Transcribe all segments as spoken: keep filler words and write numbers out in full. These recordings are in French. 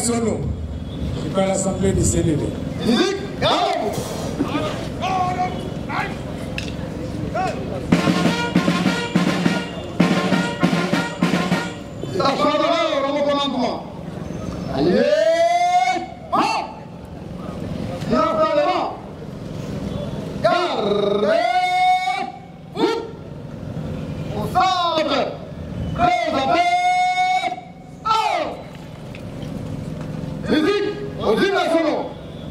nationaux. Je crois l'Assemblée du C D D. Musique, allez, oh, bien par devant, gardez, vous, au centre, présentez, oh, musique, aux hymnes nationaux.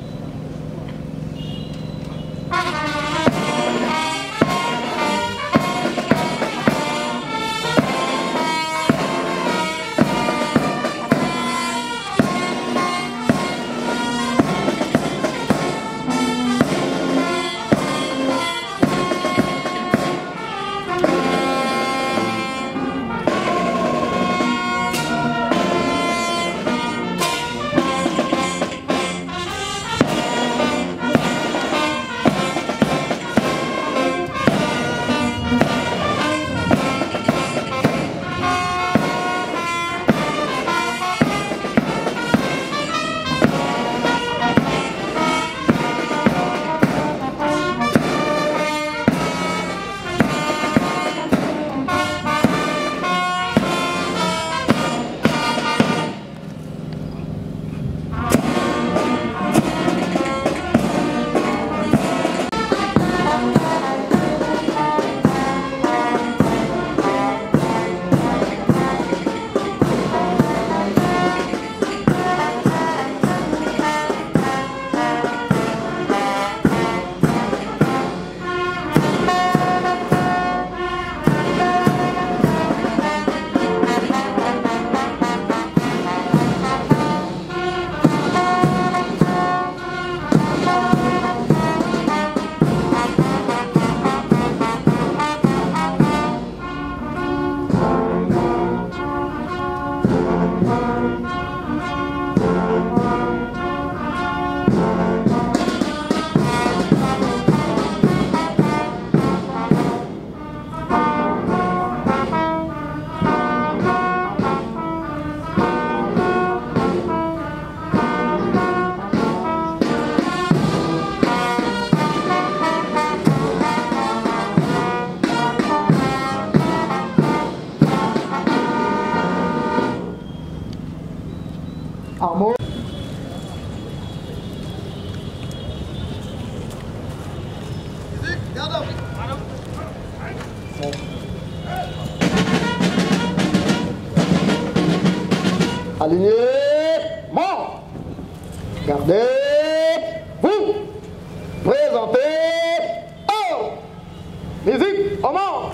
Amour. Aligné, mort. Gardez, vous. Présentez, oh. Musique, au mort.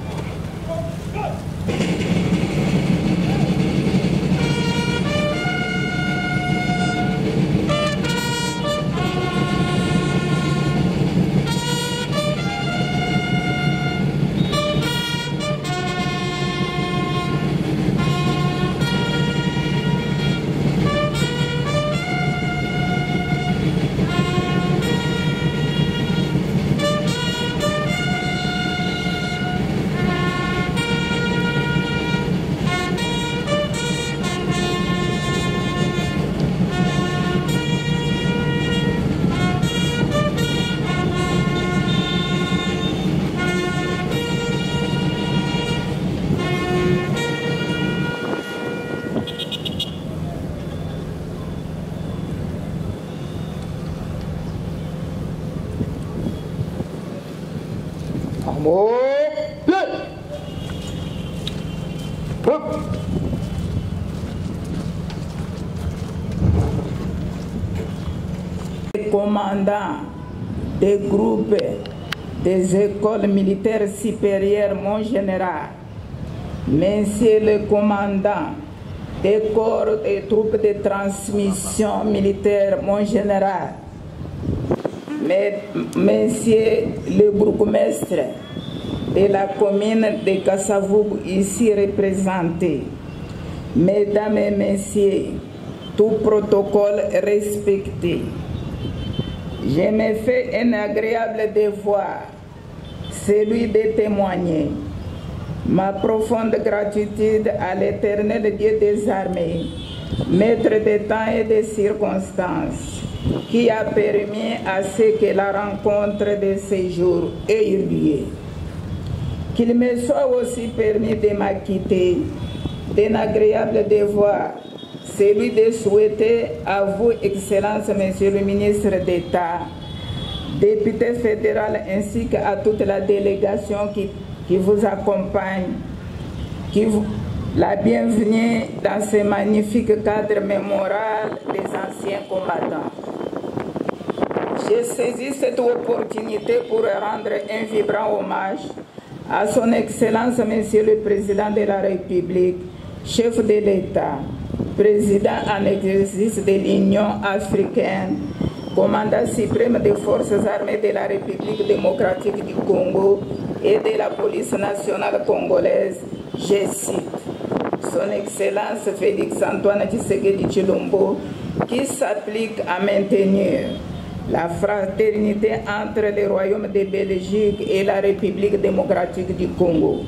Armons, pied. Hop. Les commandants des groupes des écoles militaires supérieures, mon général, Monsieur le commandant des corps et troupes de transmission militaire, mon général, Monsieur le bourgmestre de la commune de Kassavoub ici représenté, Mesdames et Messieurs, tout protocole respecté, je me fais un agréable devoir, celui de témoigner ma profonde gratitude à l'Éternel Dieu des armées maître des temps et des circonstances, qui a permis à ce que la rencontre de ces jours ait eu lieu. Qu'il me soit aussi permis de m'acquitter d'un agréable devoir, celui de souhaiter à vous, Excellence, Monsieur le ministre d'État, député fédéral, ainsi qu'à toute la délégation qui, qui vous accompagne, qui vous, la bienvenue dans ce magnifique cadre mémorial des anciens combattants. J'ai saisi cette opportunité pour rendre un vibrant hommage à son Excellence, Monsieur le Président de la République, chef de l'État, président en exercice de l'Union africaine, commandant suprême des forces armées de la République démocratique du Congo et de la police nationale congolaise, je cite son Excellence Félix Antoine Tshisekedi Tshilombo, qui s'applique à maintenir la fraternité entre le Royaume de Belgique et la République démocratique du Congo.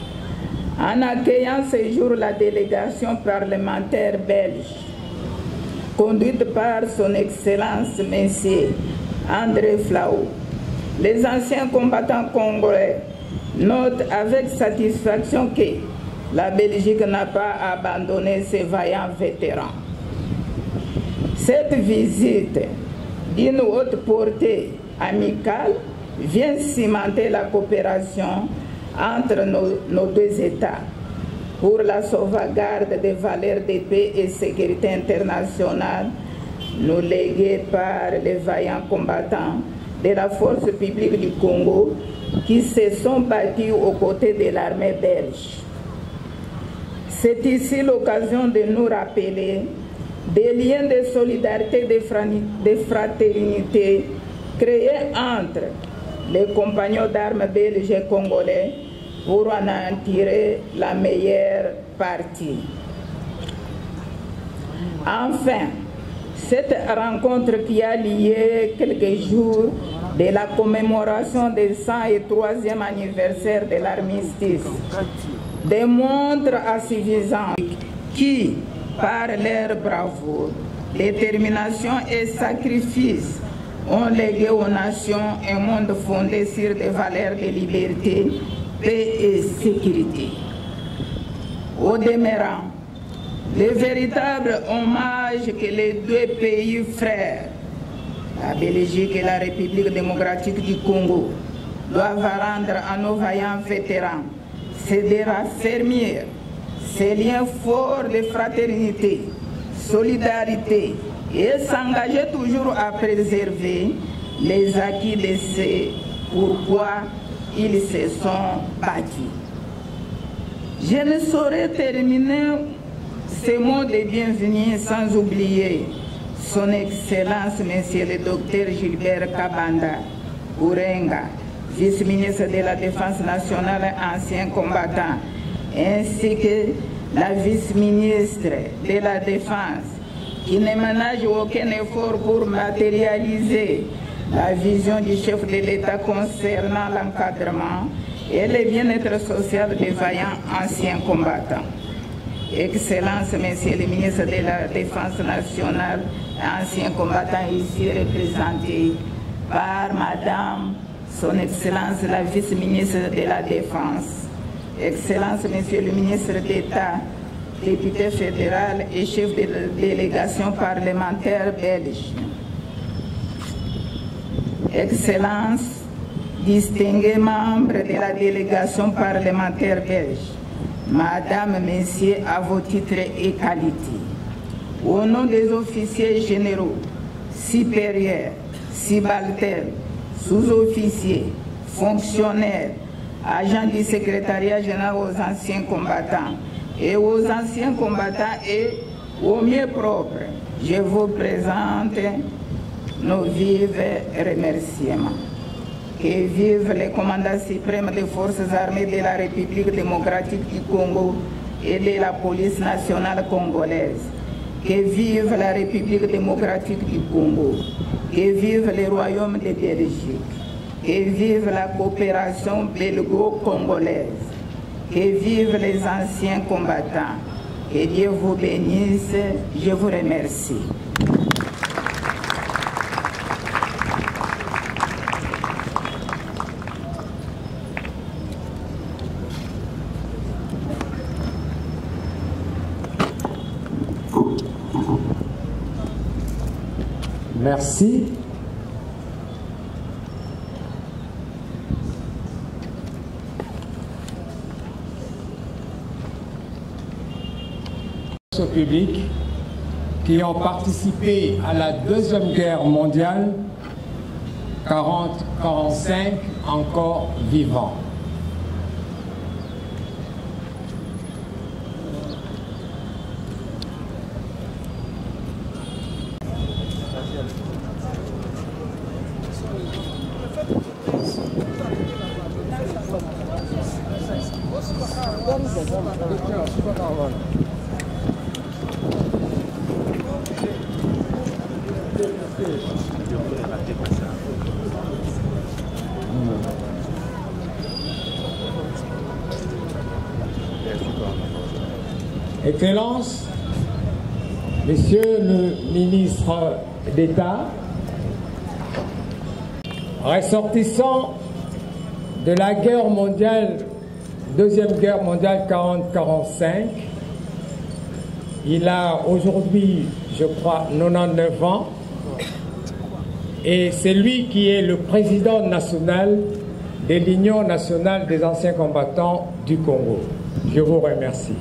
En accueillant ce jour la délégation parlementaire belge, conduite par son Excellence Monsieur André Flau, les anciens combattants congolais notent avec satisfaction que la Belgique n'a pas abandonné ses vaillants vétérans. Cette visite d'une haute portée amicale vient cimenter la coopération entre nos, nos deux États pour la sauvegarde des valeurs de paix et sécurité internationale, nous léguées par les vaillants combattants de la force publique du Congo qui se sont battus aux côtés de l'armée belge. C'est ici l'occasion de nous rappeler des liens de solidarité, de fraternité créés entre les compagnons d'armes belges et congolais pour en, en tirer la meilleure partie. Enfin, cette rencontre qui a lié quelques jours de la commémoration du cent troisième anniversaire de l'armistice démontre à suffisance qui, par leur bravoure, détermination et sacrifice, ont légué aux nations un monde fondé sur des valeurs de liberté, paix et sécurité. Au demeurant, le véritable hommage que les deux pays frères, la Belgique et la République démocratique du Congo, doivent rendre à nos vaillants vétérans, c'est de raffermir ces liens forts de fraternité, solidarité et s'engager toujours à préserver les acquis de ce pourquoi ils se sont battus. Je ne saurais terminer ces mots de bienvenue sans oublier son Excellence, Monsieur le Docteur Gilbert Kabanda Ourenga, vice-ministre de la Défense nationale, ancien combattant, ainsi que la vice-ministre de la Défense, qui ne ménage aucun effort pour matérialiser la vision du chef de l'État concernant l'encadrement et le bien-être social des vaillants anciens combattants. Excellence, Monsieur le ministre de la Défense nationale, ancien combattant ici représenté par Madame, Son Excellence la vice-ministre de la Défense, Excellence, Monsieur le ministre d'État, député fédéral et chef de la délégation parlementaire belge. Excellence, distingués membres de la délégation parlementaire belge, Madame, Messieurs, à vos titres et qualités, au nom des officiers généraux, supérieurs, subalternes, sous-officiers, fonctionnaires, agents du secrétariat général aux anciens combattants et aux anciens combattants et aux mieux propres, je vous présente nos vifs remerciements. Que vive le commandant suprême des forces armées de la République démocratique du Congo et de la police nationale congolaise. Que vive la République démocratique du Congo. Que vive le Royaume de Belgique. Que vive la coopération belgo-congolaise. Que vivent les anciens combattants. Que Dieu vous bénisse. Je vous remercie. Merci. Au public qui ont participé à la Deuxième Guerre mondiale, quarante à quarante-cinq encore vivants. Excellence, Monsieur le ministre d'État, ressortissant de la guerre mondiale, Deuxième Guerre mondiale quarante à quarante-cinq, il a aujourd'hui, je crois, quatre-vingt-dix-neuf ans, et c'est lui qui est le président national de l'Union nationale des anciens combattants du Congo. Je vous remercie.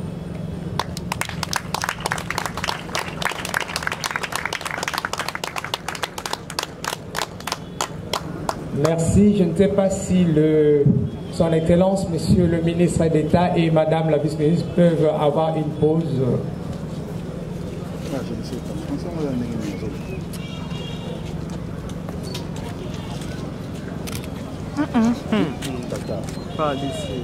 Merci. Je ne sais pas si le, son Excellence, Monsieur le ministre d'État et Madame la vice-ministre peuvent avoir une pause. Ah, je ne sais pas. Pas d'ici.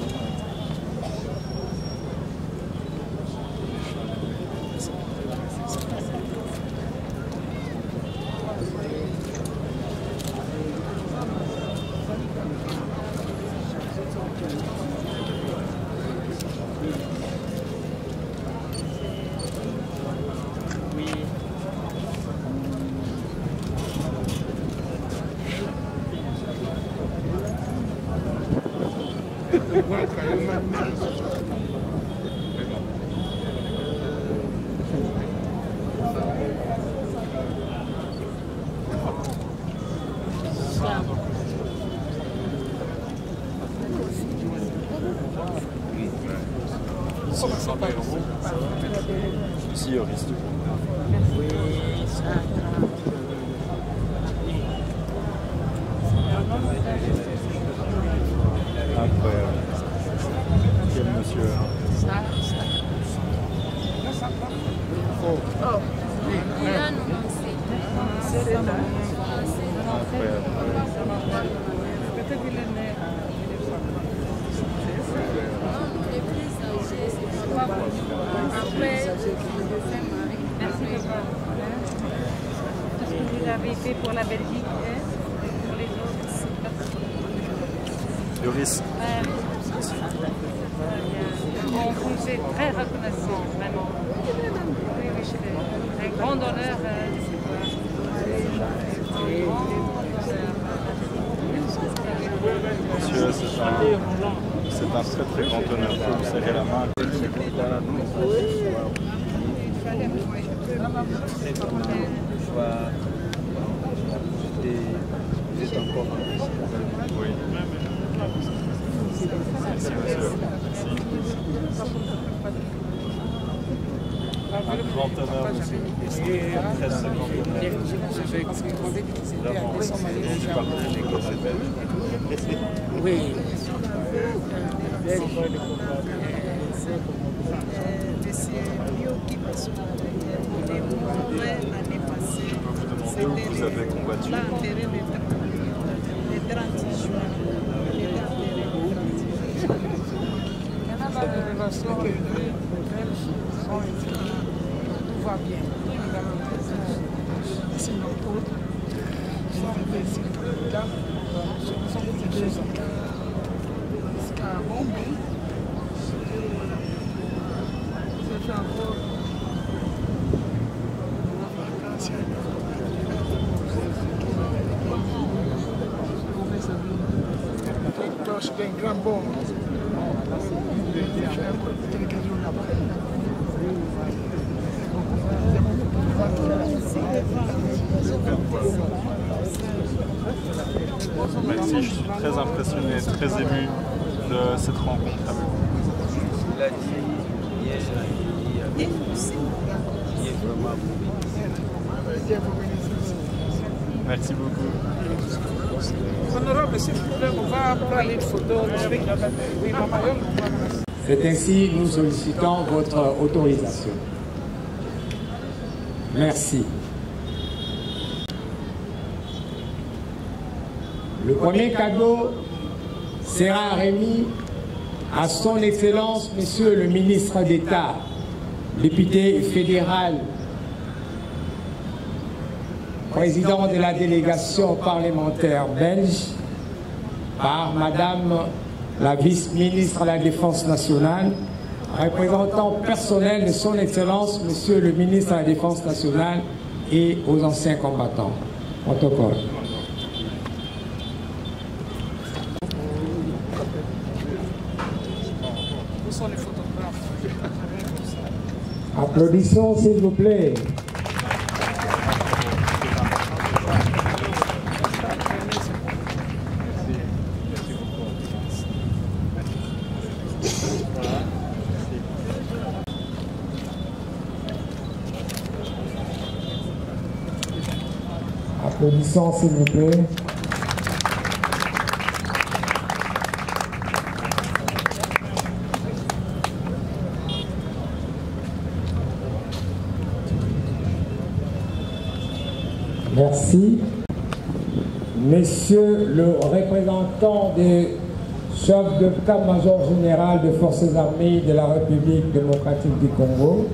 Si, au risque. Incroyable. Quel monsieur. Oh. Incroyable. Merci beaucoup. Tout ce que vous avez fait pour la Belgique et pour les autres. Doris. On vous est très reconnaissant, vraiment. Oui, oui, c'est un grand honneur. Monsieur, c'est un, c'est un très très grand honneur de vous serrer la main. Vous êtes encore Oui. Merci monsieur. Un grand honneur aussi. Très très grand honneur. Vraiment, je partage les causes belges. Oui. Je peux vous demander où vous avez combattu? Cette révélation que les Belges ont écrit, tout va bien. C'est notre autre. J'ai arrivé ici là, je me sens depuis deux ans. C'est un bon but. J'ai fait en c'était un grand bon. Merci, je suis très impressionné, très ému de cette rencontre avec vous. Il a dit, il est, il est, il est vraiment Merci beaucoup. Honorable, s'il vous plaît, on va prendre une photo avec oui, maman. C'est ainsi que nous sollicitons votre autorisation. Merci. Le premier cadeau sera remis à son Excellence, Monsieur le ministre d'État, député fédéral, président de la délégation parlementaire belge, par Madame la vice-ministre de la Défense nationale, représentant personnel de son Excellence, Monsieur le ministre de la Défense nationale et aux anciens combattants. Protocole. Où sont les photographes? Applaudissons s'il vous plaît. Applaudissons s'il vous plaît. Merci. Monsieur le représentant des chefs de l'état-major général des forces armées de la République démocratique du Congo.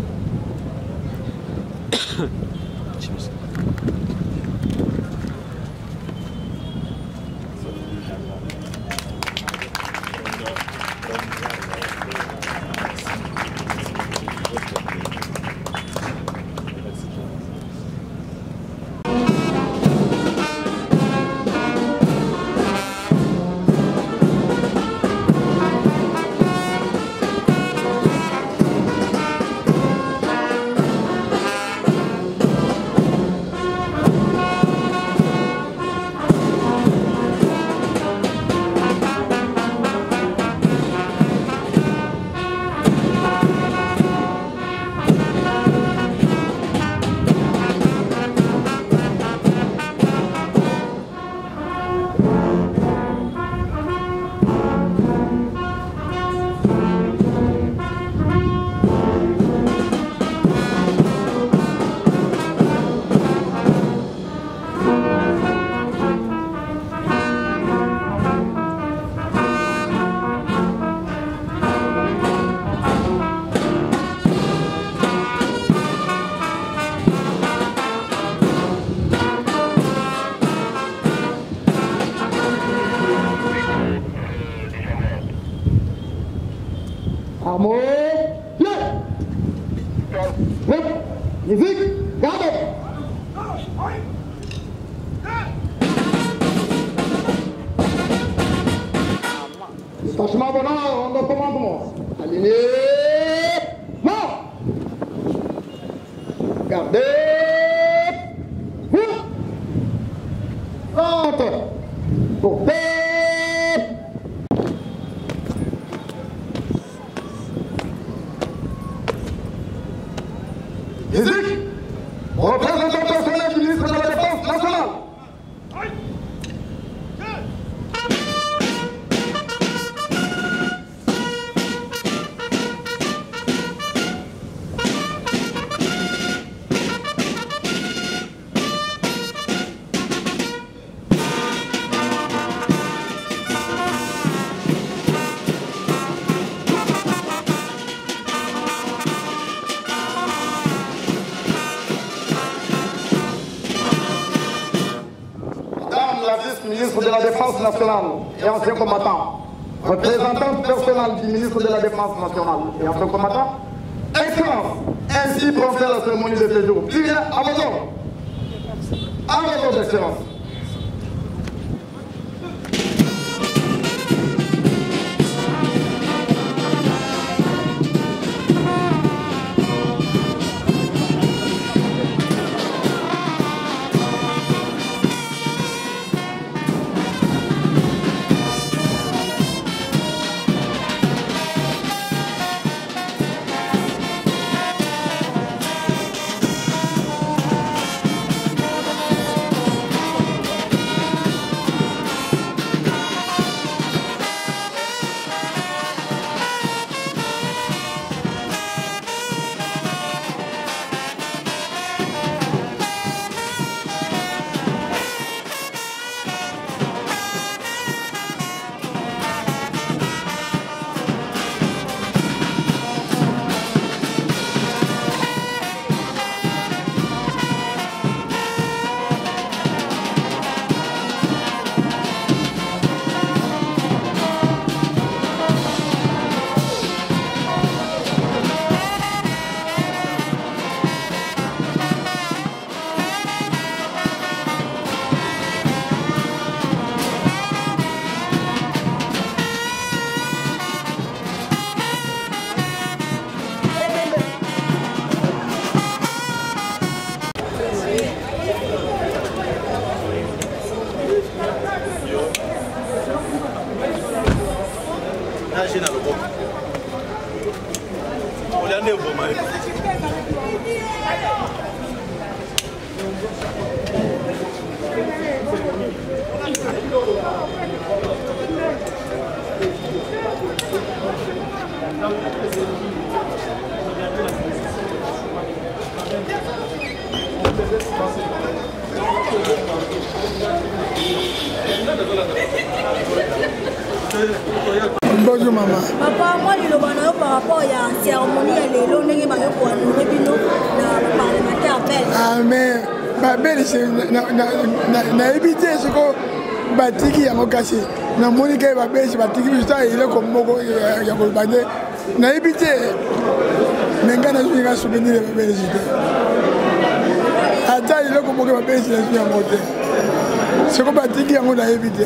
Armée, pied. Oui, musique, garde. Détachement venant en de commandement. Aligné. Non. Gardez. Oui. Entre. Portez. Musique, représentant personnel du ministre de la Défense nationale. Ministre de la Défense nationale et ancien combattant, représentant personnel du ministre de la Défense nationale et ancien combattant, Excellence, ainsi procède la cérémonie de séjour. Qui vient à votre ordre. À votre ordre, Excellence. Bonjour maman. Papa, moi je le vois par rapport à la cérémonie et les longs nègres pour honorer Bino, le parlementaire appelle. Ah mais ma belle c'est na évité ce que batiki ya mokasi. Na monika ba belle batiki juste il est comme moko ya ko bande. Na évité. Mais ngana je vais souvenir de ma belle juste. Ata il est comme moko ba belle c'est la moté. Ce que batiki ya mona évité.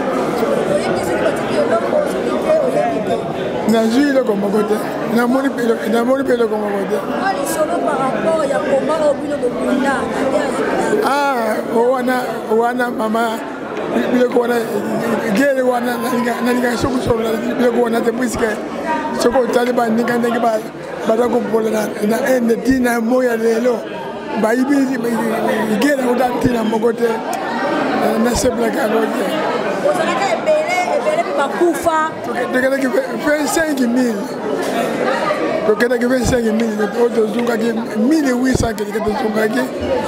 Na jui le comme côté na moni pelo na moni pelo comme côté ali solo par rapport ya combat au bino bokunda ah wana wana mama bile ko wana gere wana na ninga soko solo bile ko wana te puisque soko tali ba ninga ninga ba ba ko bola na na ende tina moya lelo ba ibi gere ko tina mo côté na sebla ka côté osaka ka ebele ebele pe bakufa tokende ki vingt-cinq mille tokende ki vingt-cinq mille tozunga ki mille huit cents kelike tozunga ki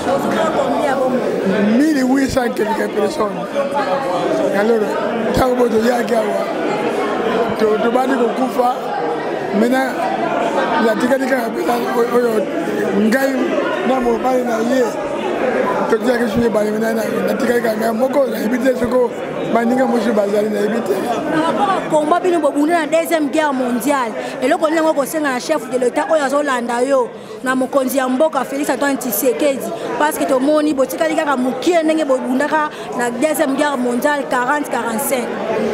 mille huit cents kelike personnes alors ntango bo toyaki awa tobandi kokufa mena natikali kaka pesa oyo ngai na mobali na ye totiaki suye bale mena natikali kaka ngai moko nayebi te soko baninga mosu bazali nayebi te par rapport à combat bino bobunde na deuxième guerre mondiale eloko ndenge kosenga na chef de l'état oyo azolanda yo na mokonzi ya mboka Félix Antoine Tshisekedi parce que tomoni botikali kaka mokie ndenge bobundaka na deuxième guerre mondiale quarante quarante-cinq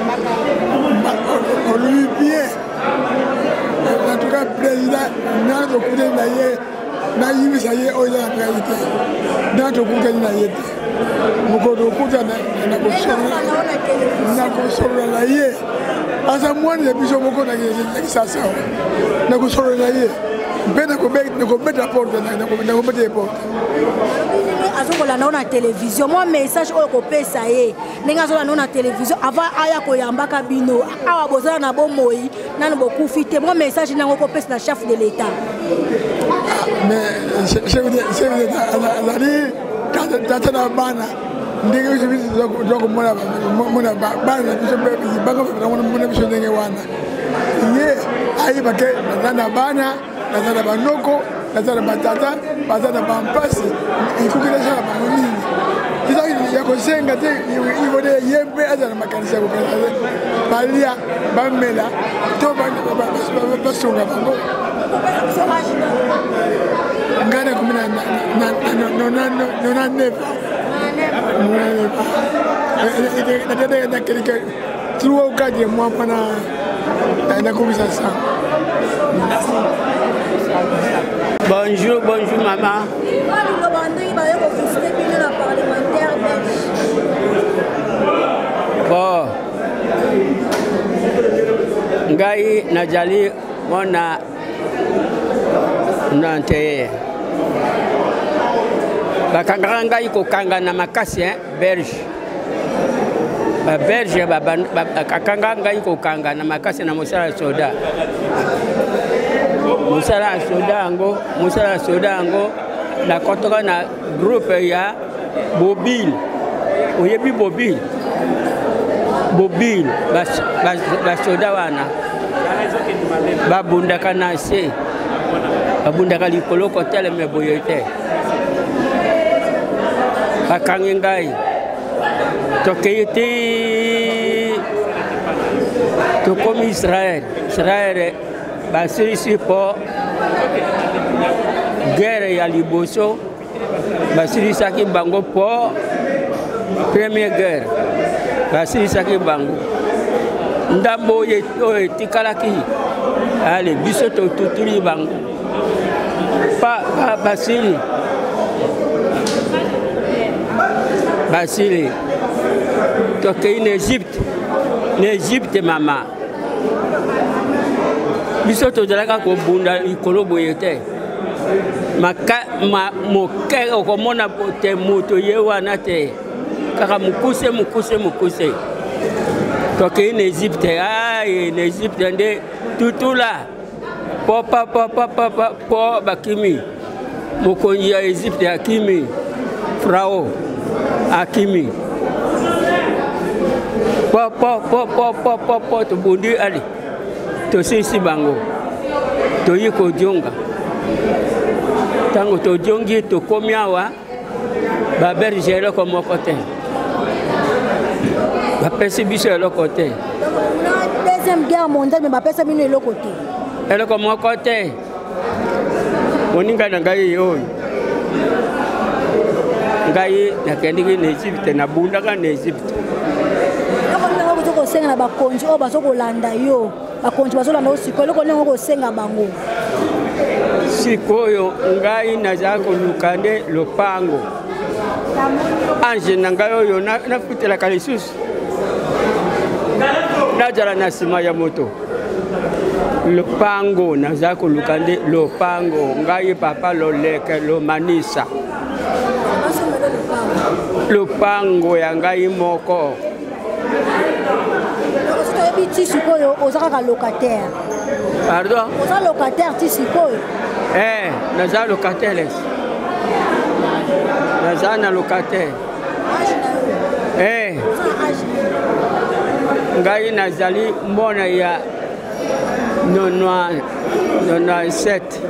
olobi bien en tout cas président nana tokutani na ye nayibisa ye oyo eza na préalité nana tokutani na ye te mokolo okutana nakosolola na ye aza mwana ya biso moko nakisasa nakosolola na ye mpe nakobeta porte nakobeta ye porte azokolanda o na télévision mwa message oyo kopesa ye ndenge azolanda o na télévision avant aya koyambaka bino awa bozala na bomoi nano bokufi te mwa message nango kopesa na chef de l'état mais chef de l'état azali tata na bana ndenge biso biso tokomona bana na biso mona biso ndenge wana ye ayeba ke naza na bana naza na banoko naza na batata baza na bampasi ikoki nasala bango nini eza ya kosenga te ivode ye mpe aza na makanisi ya kokanisa balia bamela to basonga bango ngai nakomi na neuf nakelike trois ou quatre mois mpona nakomisa ça. Bonjour, bonjour maman. Bon, ngai najali mona nante bakangaka ngai kokanga na makasi belge babelge bakangaka ngai kokanga na makasi na mosala ya soda mosala ya soda yango mosala ya soda yango nakotoka na groupe ya Bobile oyebi Bobile Bobile basoda wana babundaka na se babundaka likolo koteleme boye te bakangi ngai tokei te tokomi Israel Israel basilisi mpo guerre ya liboso basilisaki bango mpo première guerre basilisaki bango ndambo oyo etikalaki ale biso totutuli bango pa basili basili tokei na Egypte na Egypte mama biso tozalaka kobunda likolo boye te moke okomona te moto ye wana te kaka mukuse mukuse mukuse toke en Égypte ay en Égypte nde tutula popa papa papa po bakimi mokonzi ya Égypte akimi Frao akimi po po po po po po po to bundi ali to sisi bango to yiko jonga tango to jongi to komiawa ba bergero comme côté ba pesi biso le côté la deuxième guerre mondiale mais ba pesa bino le côté elle comme côté moninga na ngai yo ngai na kendi en Égypte na bunda ka en Égypte ko senga na bakonzi o baso ko landa yo bakonzi baso landa osikoyo ko nengo ko senga bango sikoyo ngai na zako lukande lopango anje na ngai oyo na futela kalisusu na jala na sima ya moto lopango na zako lukande lopango ngai papa lo leke lo manisa lopango ya ngai moko ti sikoyo ozaka locataire. Pardon? Oza locataire ti sikoyo. Eh, naza locataire. Naza na locataire. Eh. Ngai nazali mona ya quatre-vingt-dix-sept.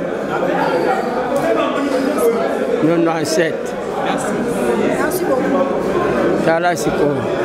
quatre-vingt-dix-sept. Merci beaucoup. Tala sikoyo.